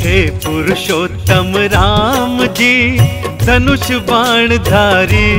हे पुरुषोत्तम राम जी धनुष बाण धारी,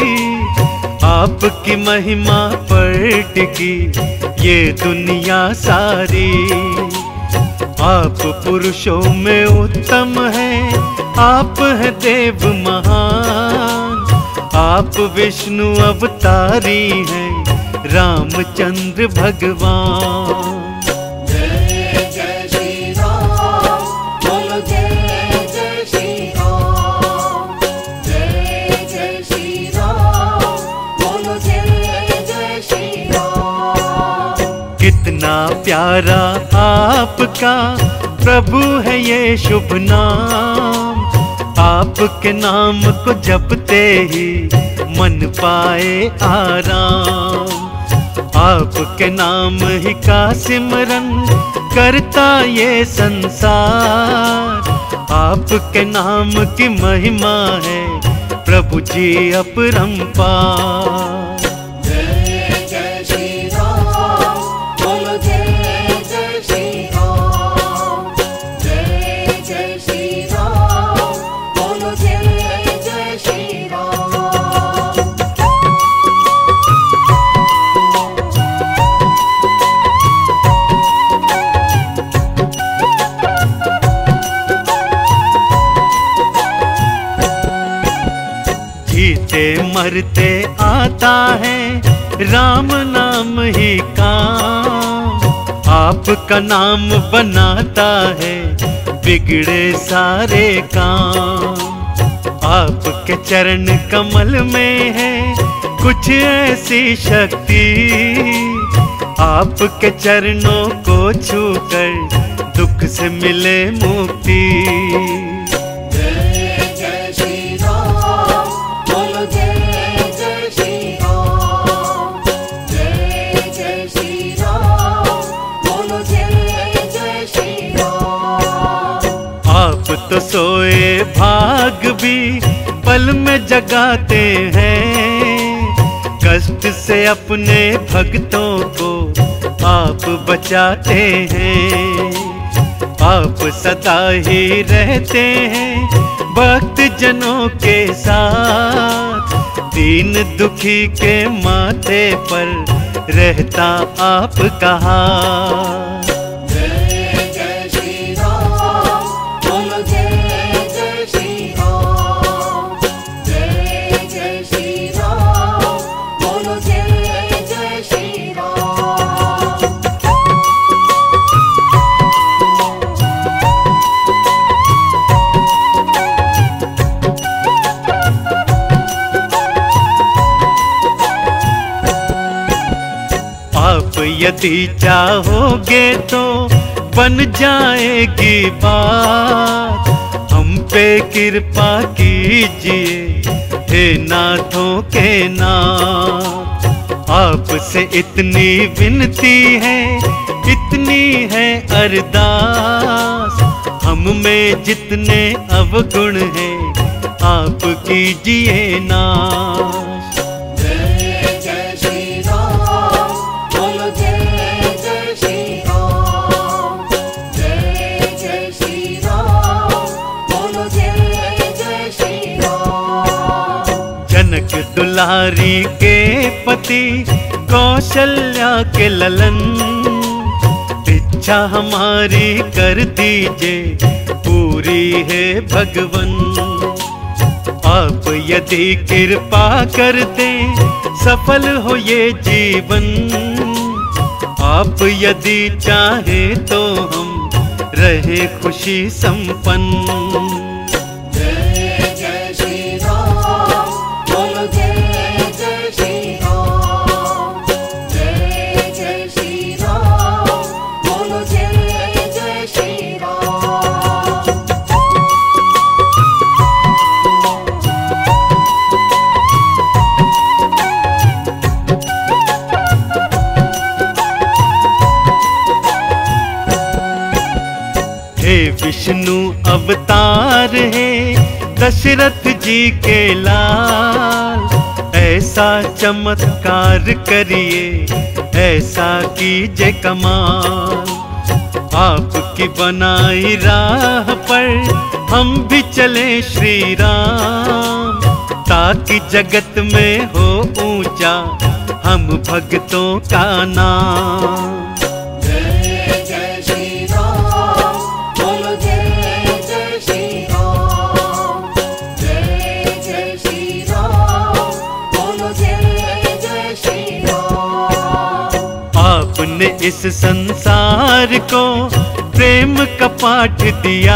आपकी महिमा पर टिकी ये दुनिया सारी। आप पुरुषों में उत्तम हैं, आप हैं देव महान, आप विष्णु अवतारी हैं रामचंद्र भगवान। कितना प्यारा आपका प्रभु है ये शुभ नाम, आपके नाम को जपते ही मन पाए आराम। आपके नाम ही का सिमरन करता ये संसार, आपके नाम की महिमा है प्रभु जी अपरंपार। जीते मरते आता है राम नाम ही काम, आपका नाम बनाता है बिगड़े सारे काम। आपके चरण कमल में है कुछ ऐसी शक्ति, आपके चरणों को छूकर दुख से मिले मुक्ति। तो सोए भाग भी पल में जगाते हैं, कष्ट से अपने भक्तों को आप बचाते हैं। आप सदा ही रहते हैं भक्त जनों के साथ, दीन दुखी के माथे पर रहता आपका हाथ। आप यदि चाहोगे तो बन जाएगी बात, हम पे कृपा कीजिए हे नाथों के नाथ। आपसे इतनी विनती है, इतनी है अरदास, हम में जितने अवगुण हैं आप कीजिए नाश। जनक दुलारी के पति कौशल्या के ललन, इच्छा हमारी कर दीजिए पूरी है भगवन। आप यदि कृपा कर दें सफल हो ये जीवन, आप यदि चाहे तो हम रहे खुशी संपन्न। हे विष्णु अवतार है दशरथ जी के लाल, ऐसा चमत्कार करिए ऐसा कीजिए कमाल। आपकी बनाई राह पर हम भी चले श्री राम, ताकि जगत में हो ऊंचा हम भक्तों का नाम। जय जय श्री राम, बोलो जय जय श्री राम। जय जय श्री राम, बोलो जय जय श्री राम। आपने इस संसार को प्रेम का पाठ दिया,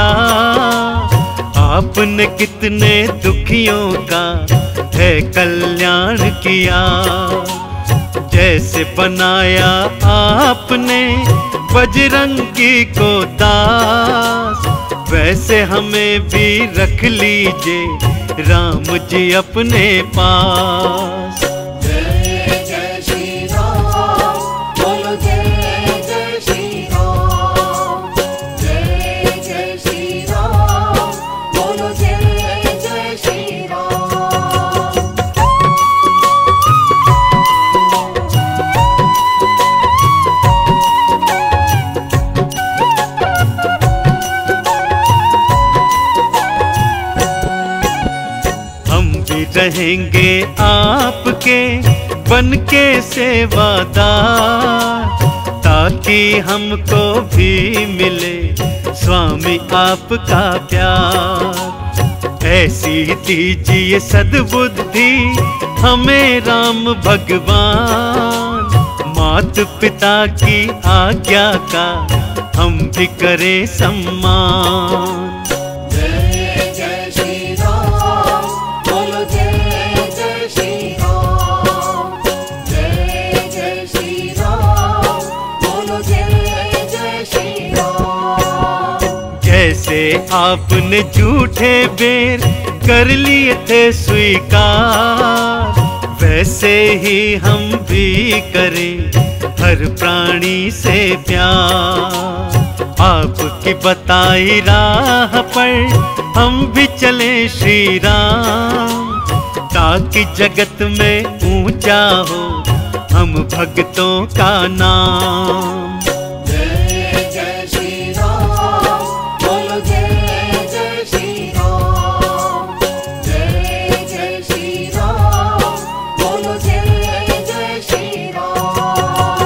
आपने कितने दुखियों का है कल्याण किया। जैसे बनाया आपने बजरंगी को दास, वैसे हमें भी रख लीजिए राम जी अपने पास। जय जय श्री राम, बोलो जय जय श्री राम। जय जय श्री राम, बोलो जय जय श्री राम। हम भी रहेंगे आपके बन के सेवादार, ताकि हमको भी मिले स्वामी आपका प्यार। ऐसी दीजिए सद्बुद्धि हमें राम भगवान, माता पिता की आज्ञा का हम भी करें सम्मान। जय जय श्री राम, बोलो जय जय श्री राम। जय जय श्री राम, बोलो जय जय श्री राम। जैसे आपने झूठे बेर कर लिए थे स्वीकार, वैसे ही हम भी करें हर प्राणी से प्यार। आपकी बताई राह पर हम भी चले श्री राम, ताकि जगत में ऊंचा हो हम भक्तों का नाम। जय जय श्री राम, बोलो जय जय श्री राम। जय जय श्री राम, बोलो जय जय श्री राम।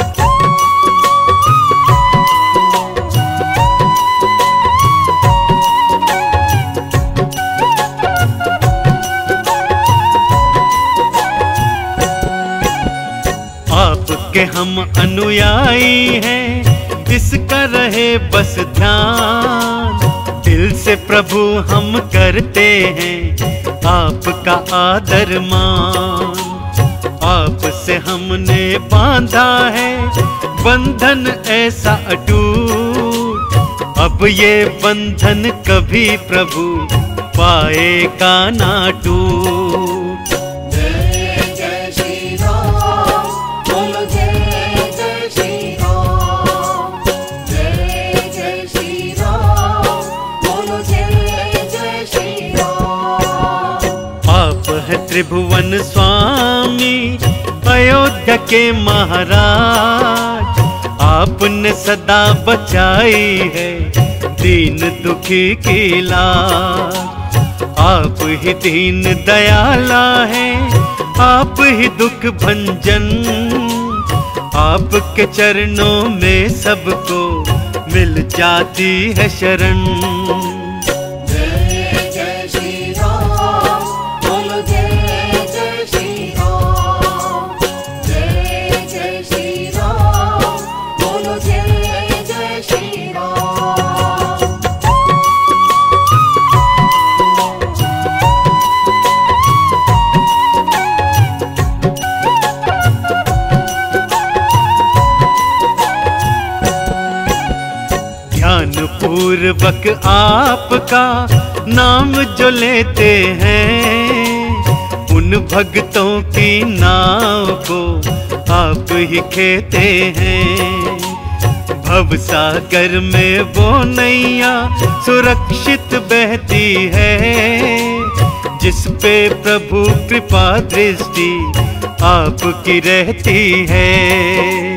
आपके हम अनुयायी हैं, इसका रहे बस ध्यान। दिल से प्रभु हम करते हैं आपका आदर मान। आपसे हमने बांधा है बंधन ऐसा अटूट, अब ये बंधन कभी प्रभु पाएगा ना टूट। जय जय श्री राम, बोलो जय जय श्री राम। जय जय श्री राम, बोलो जय जय श्री राम। आप है त्रिभुवन स्वामी अयोध्या के महाराज, आपने सदा बचाई है दीन दुखी की लाज। आप ही दीन दयाला है, आप ही दुख भंजन, आपके चरणों में सबको मिल जाती है शरण। जय जय श्री राम, बोलो जय जय श्री राम। जय जय श्री राम, बोलो जय जय श्री राम। ध्यान पूर्वक आपका नाम जो लेते हैं, उन भक्तों की नाव को आप ही खेते हैं। भव सागर में वो नैया सुरक्षित बहती है, जिस पे प्रभु कृपा दृष्टि आपकी रहती है।